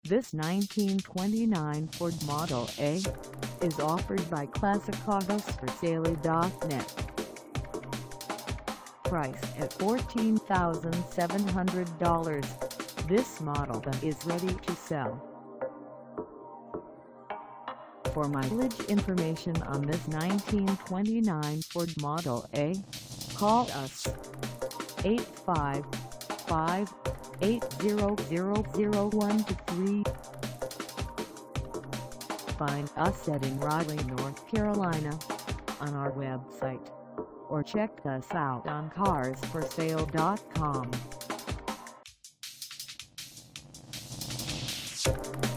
This 1929 Ford Model A is offered by ClassicAutosForSale.net. Price at $14,700, this model is ready to sell. For mileage information on this 1929 Ford Model A, call us 855-800-0123. Find us at in Raleigh, North Carolina, on our website, or check us out on carsforsale.com.